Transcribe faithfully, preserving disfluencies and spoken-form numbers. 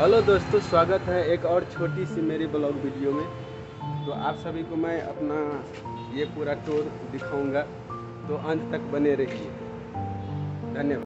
Hello दोस्तों, स्वागत है एक और छोटी सी मेरी ब्लॉग वीडियो में। तो आप सभी को मैं अपना ये पूरा टूर दिखाऊंगा, तो अंत तक बने रहिए। धन्यवाद।